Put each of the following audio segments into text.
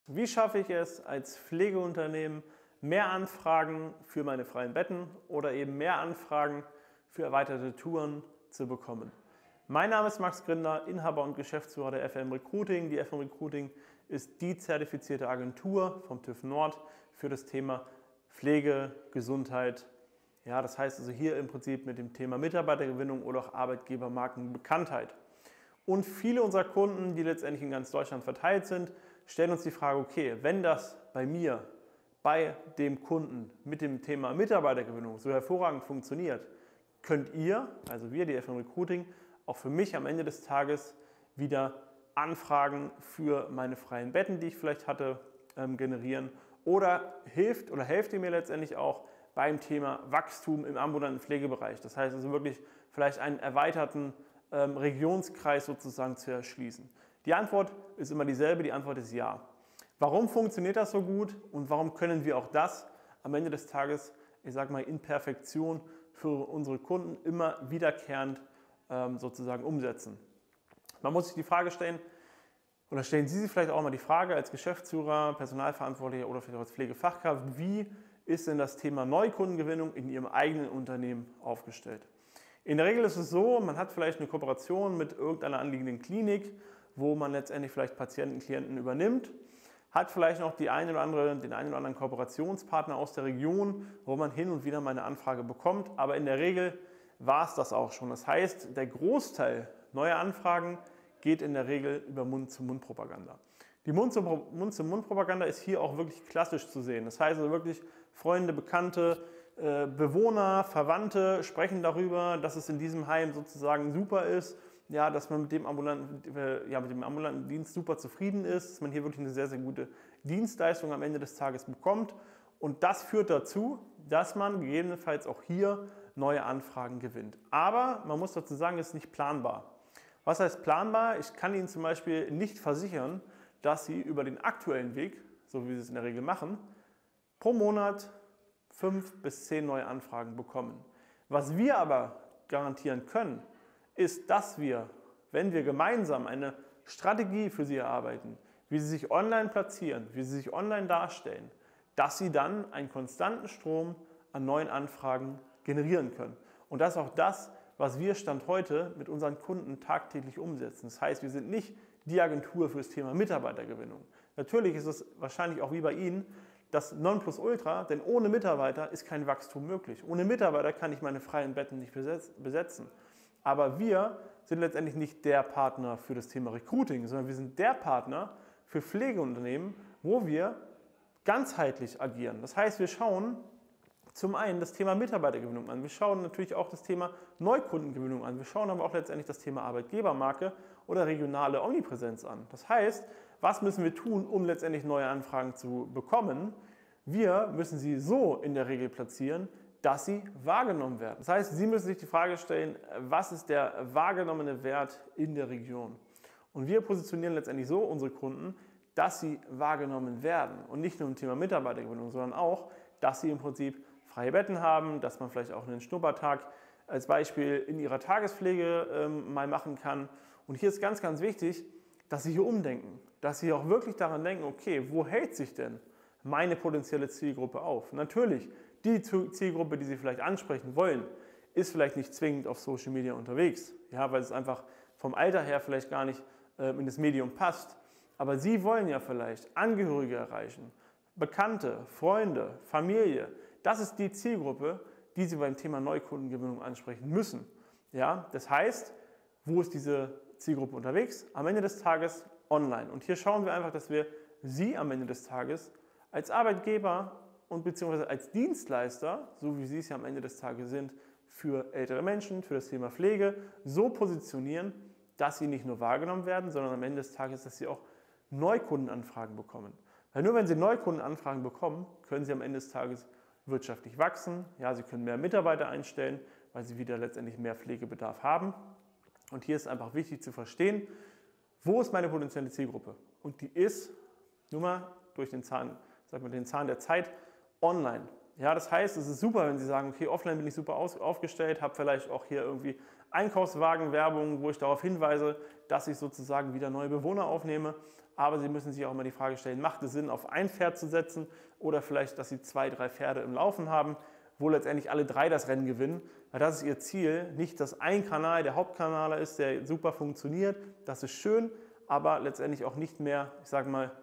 Wie schaffe ich es als Pflegeunternehmen, mehr Anfragen für meine freien Betten oder eben mehr Anfragen für erweiterte Touren zu bekommen? Mein Name ist Max Grinder, Inhaber und Geschäftsführer der FM Recruiting. Die FM Recruiting ist die zertifizierte Agentur vom TÜV Nord für das Thema Pflege, Gesundheit. Ja, das heißt also hier im Prinzip mit dem Thema Mitarbeitergewinnung oder auch Arbeitgebermarkenbekanntheit. Und viele unserer Kunden, die letztendlich in ganz Deutschland verteilt sind, stellen uns die Frage, okay, wenn das bei mir, bei dem Kunden mit dem Thema Mitarbeitergewinnung so hervorragend funktioniert, könnt ihr, also wir, die FM Recruiting, auch für mich am Ende des Tages wieder Anfragen für meine freien Betten, die ich vielleicht hatte, generieren oder helft ihr mir letztendlich auch beim Thema Wachstum im ambulanten Pflegebereich. Das heißt also wirklich vielleicht einen erweiterten Regionskreis sozusagen zu erschließen. Die Antwort ist immer dieselbe, die Antwort ist ja. Warum funktioniert das so gut und warum können wir auch das am Ende des Tages, ich sage mal in Perfektion für unsere Kunden immer wiederkehrend sozusagen umsetzen? Man muss sich die Frage stellen, oder stellen Sie sich vielleicht auch mal die Frage als Geschäftsführer, Personalverantwortlicher oder vielleicht auch als Pflegefachkraft, wie ist denn das Thema Neukundengewinnung in Ihrem eigenen Unternehmen aufgestellt? In der Regel ist es so, man hat vielleicht eine Kooperation mit irgendeiner anliegenden Klinik, wo man letztendlich vielleicht Patienten, Klienten übernimmt, hat vielleicht noch den einen oder anderen Kooperationspartner aus der Region, wo man hin und wieder mal eine Anfrage bekommt, aber in der Regel war es das auch schon. Das heißt, der Großteil neuer Anfragen geht in der Regel über Mund-zu-Mund-Propaganda. Die Mund-zu-Mund-Propaganda ist hier auch wirklich klassisch zu sehen. Das heißt also wirklich Freunde, Bekannte, Bewohner, Verwandte sprechen darüber, dass es in diesem Heim sozusagen super ist, ja, dass man mit dem ambulanten Dienst super zufrieden ist, dass man hier wirklich eine sehr, sehr gute Dienstleistung am Ende des Tages bekommt. Und das führt dazu, dass man gegebenenfalls auch hier neue Anfragen gewinnt. Aber man muss dazu sagen, es ist nicht planbar. Was heißt planbar? Ich kann Ihnen zum Beispiel nicht versichern, dass Sie über den aktuellen Weg, so wie Sie es in der Regel machen, pro Monat 5 bis 10 neue Anfragen bekommen. Was wir aber garantieren können, ist, dass wir, wenn wir gemeinsam eine Strategie für Sie erarbeiten, wie Sie sich online platzieren, wie Sie sich online darstellen, dass Sie dann einen konstanten Strom an neuen Anfragen generieren können. Und das ist auch das, was wir Stand heute mit unseren Kunden tagtäglich umsetzen. Das heißt, wir sind nicht die Agentur für das Thema Mitarbeitergewinnung. Natürlich ist es wahrscheinlich auch wie bei Ihnen das Nonplusultra, denn ohne Mitarbeiter ist kein Wachstum möglich. Ohne Mitarbeiter kann ich meine freien Betten nicht besetzen. Aber wir sind letztendlich nicht der Partner für das Thema Recruiting, sondern wir sind der Partner für Pflegeunternehmen, wo wir ganzheitlich agieren. Das heißt, wir schauen zum einen das Thema Mitarbeitergewinnung an, wir schauen natürlich auch das Thema Neukundengewinnung an, wir schauen aber auch letztendlich das Thema Arbeitgebermarke oder regionale Omnipräsenz an. Das heißt, was müssen wir tun, um letztendlich neue Anfragen zu bekommen? Wir müssen sie so in der Regel platzieren, dass sie wahrgenommen werden. Das heißt, Sie müssen sich die Frage stellen, was ist der wahrgenommene Wert in der Region? Und wir positionieren letztendlich so unsere Kunden, dass sie wahrgenommen werden. Und nicht nur im Thema Mitarbeitergewinnung, sondern auch, dass sie im Prinzip freie Betten haben, dass man vielleicht auch einen Schnuppertag als Beispiel in ihrer Tagespflege mal machen kann. Und hier ist ganz, ganz wichtig, dass Sie hier umdenken, dass Sie auch wirklich daran denken, okay, wo hält sich denn meine potenzielle Zielgruppe auf? Natürlich, die Zielgruppe, die Sie vielleicht ansprechen wollen, ist vielleicht nicht zwingend auf Social Media unterwegs, ja, weil es einfach vom Alter her vielleicht gar nicht in das Medium passt. Aber Sie wollen ja vielleicht Angehörige erreichen, Bekannte, Freunde, Familie. Das ist die Zielgruppe, die Sie beim Thema Neukundengewinnung ansprechen müssen. Ja, das heißt, wo ist diese Zielgruppe unterwegs? Am Ende des Tages online. Und hier schauen wir einfach, dass wir Sie am Ende des Tages als Arbeitgeber und beziehungsweise als Dienstleister, so wie Sie es ja am Ende des Tages sind, für ältere Menschen, für das Thema Pflege, so positionieren, dass Sie nicht nur wahrgenommen werden, sondern am Ende des Tages, dass Sie auch Neukundenanfragen bekommen. Weil nur wenn Sie Neukundenanfragen bekommen, können Sie am Ende des Tages wirtschaftlich wachsen. Ja, Sie können mehr Mitarbeiter einstellen, weil Sie wieder letztendlich mehr Pflegebedarf haben. Und hier ist einfach wichtig zu verstehen, wo ist meine potenzielle Zielgruppe? Und die ist nur mal durch den Zahn der Zeit online. Ja, das heißt, es ist super, wenn Sie sagen, okay, offline bin ich super aufgestellt, habe vielleicht auch hier irgendwie Einkaufswagenwerbung, wo ich darauf hinweise, dass ich sozusagen wieder neue Bewohner aufnehme. aber Sie müssen sich auch immer die Frage stellen, macht es Sinn, auf ein Pferd zu setzen oder vielleicht, dass Sie 2, 3 Pferde im Laufen haben, wo letztendlich alle 3 das Rennen gewinnen, weil das ist Ihr Ziel, nicht, dass ein Kanal der Hauptkanal ist, der super funktioniert, das ist schön, aber letztendlich auch nicht mehr, ich sage mal,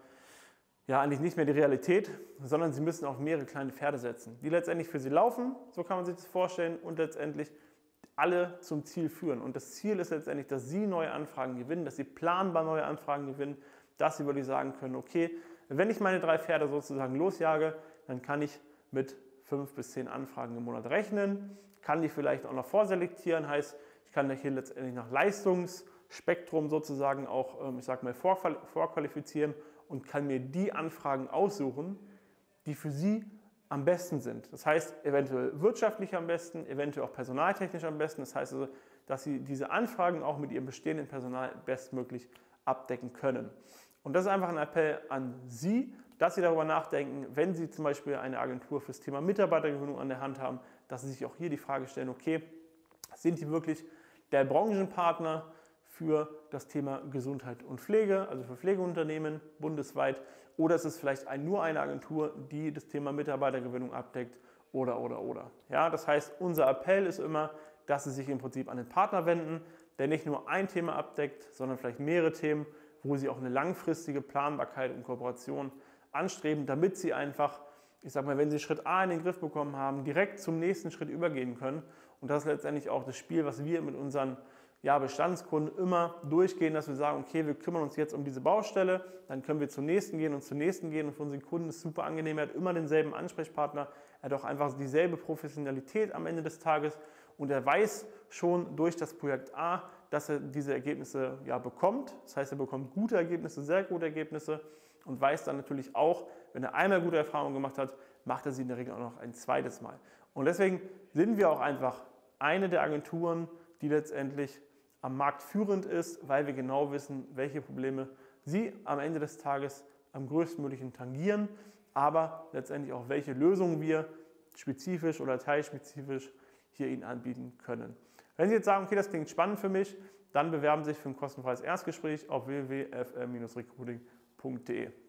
ja, eigentlich nicht mehr die Realität, sondern Sie müssen auf mehrere kleine Pferde setzen, die letztendlich für Sie laufen, so kann man sich das vorstellen, und letztendlich alle zum Ziel führen. Und das Ziel ist letztendlich, dass Sie neue Anfragen gewinnen, dass Sie planbar neue Anfragen gewinnen, dass Sie wirklich sagen können, okay, wenn ich meine 3 Pferde sozusagen losjage, dann kann ich mit 5 bis 10 Anfragen im Monat rechnen, kann die vielleicht auch noch vorselektieren, heißt, ich kann hier letztendlich nach Leistungsspektrum sozusagen auch, ich sage mal, vorqualifizieren und kann mir die Anfragen aussuchen, die für Sie am besten sind. Das heißt, eventuell wirtschaftlich am besten, eventuell auch personaltechnisch am besten. Das heißt also, dass Sie diese Anfragen auch mit Ihrem bestehenden Personal bestmöglich abdecken können. Und das ist einfach ein Appell an Sie, dass Sie darüber nachdenken, wenn Sie zum Beispiel eine Agentur fürs Thema Mitarbeitergewinnung an der Hand haben, dass Sie sich auch hier die Frage stellen, okay, sind die wirklich der Branchenpartner für das Thema Gesundheit und Pflege, also für Pflegeunternehmen bundesweit, oder ist es vielleicht nur eine Agentur, die das Thema Mitarbeitergewinnung abdeckt oder. Ja, das heißt, unser Appell ist immer, dass Sie sich im Prinzip an den Partner wenden, der nicht nur ein Thema abdeckt, sondern vielleicht mehrere Themen, wo Sie auch eine langfristige Planbarkeit und Kooperation anstreben, damit Sie einfach, ich sage mal, wenn Sie Schritt A in den Griff bekommen haben, direkt zum nächsten Schritt übergehen können. Und das ist letztendlich auch das Spiel, was wir mit unseren Bestandskunden immer durchgehen, dass wir sagen, okay, wir kümmern uns jetzt um diese Baustelle, dann können wir zum nächsten gehen und für unseren Kunden ist es super angenehm, er hat immer denselben Ansprechpartner, er hat auch einfach dieselbe Professionalität am Ende des Tages und er weiß schon durch das Projekt A, dass er diese Ergebnisse bekommt. Das heißt, er bekommt gute Ergebnisse, sehr gute Ergebnisse und weiß dann natürlich auch, wenn er einmal gute Erfahrungen gemacht hat, macht er sie in der Regel auch noch ein zweites Mal. Und deswegen sind wir auch einfach eine der Agenturen, die letztendlich am Markt führend ist, weil wir genau wissen, welche Probleme Sie am Ende des Tages am größtmöglichen tangieren, aber letztendlich auch welche Lösungen wir spezifisch oder teilspezifisch hier Ihnen anbieten können. Wenn Sie jetzt sagen, okay, das klingt spannend für mich, dann bewerben Sie sich für ein kostenfreies Erstgespräch auf www.fr-recruiting.de.